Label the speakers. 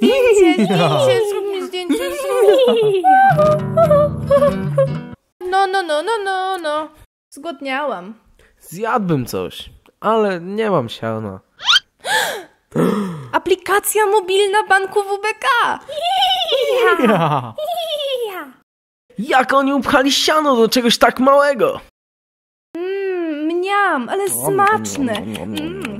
Speaker 1: Zdjęcie, zrób mi zdjęcie. No. Zgłodniałam.
Speaker 2: Zjadłbym coś, ale nie mam siana.
Speaker 1: Aplikacja mobilna banku WBK.
Speaker 2: Jak oni upchali siano do czegoś tak małego?
Speaker 1: Mniam, ale smaczne.